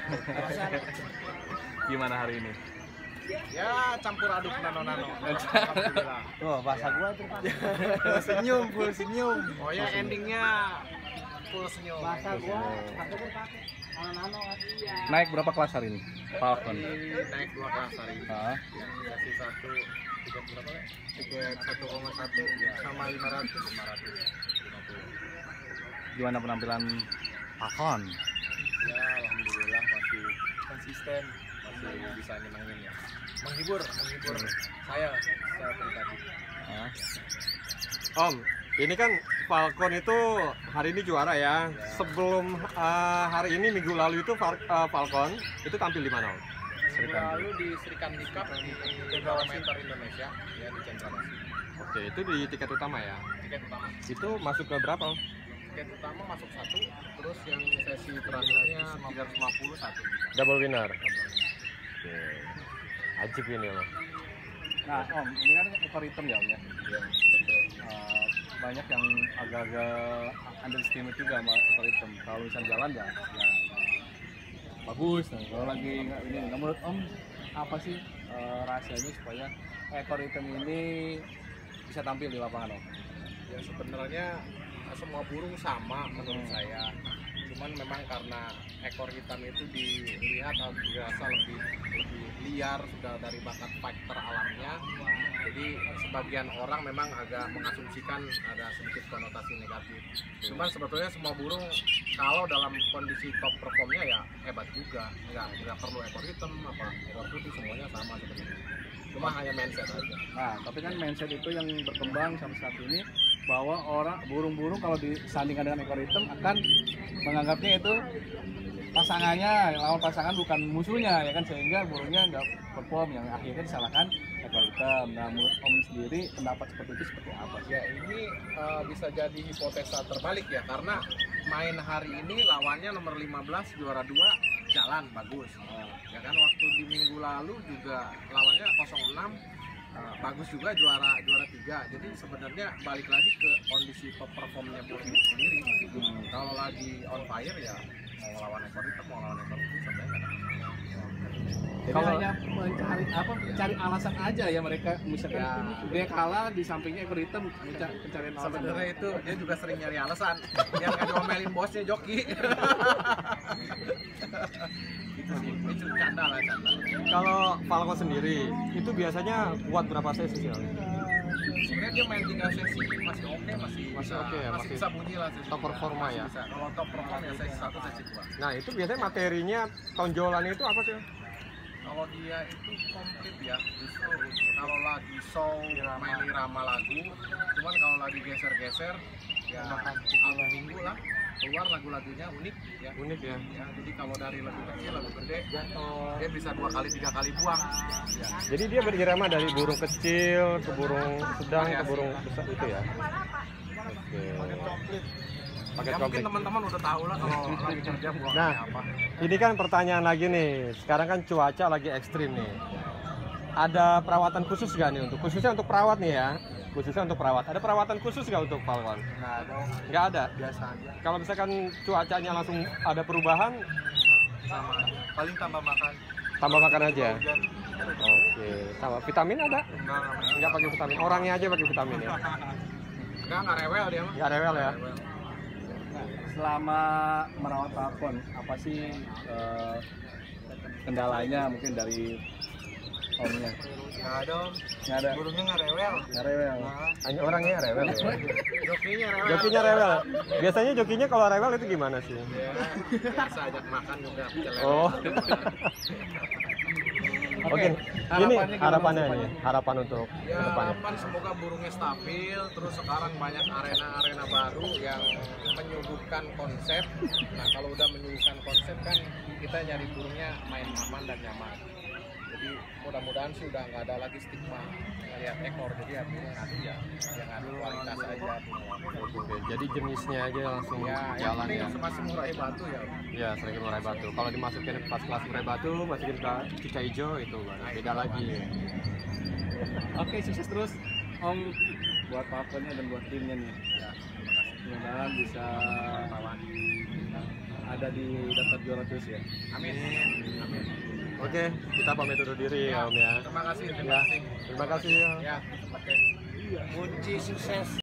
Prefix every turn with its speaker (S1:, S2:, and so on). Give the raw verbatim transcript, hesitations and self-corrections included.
S1: Gimana hari ini?
S2: Ya campur aduk nano-nano. Alhamdulillah.
S1: Tuh bahasa gua tuh Pak.
S3: Senyum, full senyum.
S2: Oh ya endingnya full senyum.
S3: Bahasa gua,
S1: Naik berapa kelas hari ini? Falcon.
S2: Jadi naik dua kelas hari ini.
S1: Ah.
S2: Yang kasih satu tiket berapa ya? Tiket satu koma satu sama lima ratus. lima ratus lima puluh.
S1: Gimana penampilan Falcon?
S2: Ya alhamdulillah masih konsisten, masih bisa nyenengin ya. Menghibur, menghibur saya saya pribadi.
S1: Ah.
S3: Om, ini kan Falcon itu hari ini juara ya. Sebelum uh, hari ini minggu lalu itu Fal uh, Falcon itu tampil di mana Om?
S2: Minggu lalu di Sri Kandi Cup di Cendrawasih Indonesia ya di Cendrawasih.
S3: Oke, itu di tiket utama ya.
S2: Tiket utama.
S3: Itu masuk ke berapa Om?
S2: Tiket utama masuk satu, terus yang sesi terakhirnya tiga ratus lima puluh satu.
S3: Double winner. Oke. Ajib ini loh.
S1: Nah Om, ini kan ekor hitam ya Om ya?
S2: Ya, betul.
S1: Uh, banyak yang agak-agak underestimate juga sama ekor hitam. Kalau misalnya jalan ya, ya bagus. Nah, kalau lagi nggak ini, nah, menurut Om apa sih uh, rahasianya supaya ekor hitam ini bisa tampil di lapangan Om?
S2: Ya sebenarnya semua burung sama menurut saya. Cuman memang karena ekor hitam itu dilihat biasa lebih lebih liar sudah dari bakat fighter alamnya. Jadi sebagian orang memang agak mengasumsikan ada sedikit konotasi negatif. Cuman sebetulnya semua burung kalau dalam kondisi top performnya ya hebat juga. Nggak nggak perlu ekor hitam apa ekor putih, semuanya sama sebenarnya. Cuma hanya mindset aja.
S1: Nah, tapi kan mindset itu yang berkembang sampai saat ini bahwa orang burung-burung kalau disandingkan dengan ekor hitam akan menganggapnya itu pasangannya, lawan pasangan bukan musuhnya ya kan, sehingga burungnya nggak perform, yang akhirnya disalahkan ekor hitam. Nah, menurut Om sendiri pendapat seperti itu seperti apa sih?
S2: Ya ini uh, bisa jadi hipotesa terbalik ya, karena main hari ini lawannya nomor lima belas juara dua jalan bagus. Uh, ya kan waktu di minggu lalu juga lawannya nol enam uh, bagus juga juara juara tiga. Jadi sebenarnya balik lagi ke kondisi top performnya burung itu sendiri. Hmm. Kalau lagi on fire ya mau lawan ekor hitam mau lawan ekor putih sebenarnya nggak ada masalah.
S1: Jadi
S3: Kalau-
S1: hanya mencari apa cari alasan aja ya mereka, misalkan
S2: Ya.
S1: dia kalah di sampingnya ekor hitam, mencari pencarian alasan.
S2: Sebenarnya itu dia juga sering nyari alasan yang nggak diomelin bosnya joki. Itu sih, itu canda lah canda.
S3: Kalau Falcon sendiri itu biasanya buat berapa sesi sih Om?
S2: Sebenarnya dia main tiga sesi masih oke, masih
S3: Masih
S2: bisa,
S3: oke ya,
S2: masih
S3: masih
S2: bisa bunyi lah sesi
S3: top
S2: tiga.
S3: performa
S2: Masih
S3: ya?
S2: bisa. Kalau top perform ya sesi satu sesi dua.
S3: Nah, itu biasanya materinya tonjolannya itu apa sih Om?
S2: Kalau dia itu komplit ya, justru kalau lagi show main irama lagu, cuman kalau lagi geser-geser ya album minggu lah keluar lagu-lagunya unik ya.
S3: Unik ya.
S2: Ya, jadi kalau dari lagu kecil lagu gede dia bisa dua kali tiga kali buang. Ya.
S3: Jadi dia berirama dari burung kecil ke burung sedang ke burung besar itu ya. Oke.
S2: Paket komplit.
S3: Paket
S2: Ya, mungkin
S3: komplit.
S2: teman-teman udah tahu lah kalau lagi kerja buangnya
S3: Nah,
S2: apa.
S3: ini kan pertanyaan lagi nih. Sekarang kan cuaca lagi ekstrim nih. Ada perawatan khusus gak nih untuk khususnya untuk perawat nih ya? Khususnya untuk perawat. Ada perawatan khusus gak untuk Falcon?
S2: Nggak ada,
S3: Nggak ada.
S2: biasa aja.
S3: Kalau misalkan cuacanya langsung ada perubahan,
S2: Sama paling tambah makan.
S3: tambah makan aja.
S2: Hujan.
S3: Oke. Sama vitamin ada?
S2: Enggak, enggak.
S3: Nggak pakai vitamin. Orangnya aja pakai vitamin ya.
S2: Enggak, enggak rewel dia mah.
S3: Nggak rewel ya.
S2: Rewel.
S1: Nah, selama merawat Falcon apa sih eh, kendalanya mungkin dari Omnya?
S2: Nggak ada, Om.
S1: Nggak ada,
S2: Burungnya nggak rewel.
S1: nggak rewel.
S2: Nah,
S3: Hanya orangnya rewel ya.
S2: jokinya rewel.
S3: Jokinya rewel. Biasanya jokinya kalau rewel itu gimana sih?
S2: Ya, biasa ajak makan juga celele.
S3: Oh. Oke, ini
S1: harapannya gimana
S3: harapannya
S1: untuk
S3: nih, harapan untuk
S2: Ya
S3: kedepannya.
S2: harapan semoga burungnya stabil. Terus sekarang banyak arena-arena baru yang menyuguhkan konsep. Nah kalau udah menyuguhkan konsep kan kita nyari burungnya main aman dan nyaman. Jadi mudah-mudahan sih udah nggak ada lagi stigma ngeliat ekor. Jadi ya burung ngadu ya yang ngadu kualitas aja.
S3: Oke, jadi jenisnya aja langsung
S2: Ya yang
S3: jalan
S2: penting
S3: ya.
S2: masih murai batu ya.
S3: Ya, sering murai batu. Kalau dimasukin pas kelas murai batu, masukin ke cica hijau itu baru beda lagi.
S1: Oke, sukses terus Om buat Falconnya dan buat timnya nih.
S2: Ya terima kasih.
S1: Mudah-mudahan bisa
S2: Kawan.
S1: ada di daftar juara terus ya.
S2: Amin. Amin.
S3: Oke, kita pamit undur diri ya Om ya.
S2: Terima kasih. Terima
S3: Ya,
S2: kasih.
S3: terima kasih ya.
S2: Ya, oke. Kunci sukses.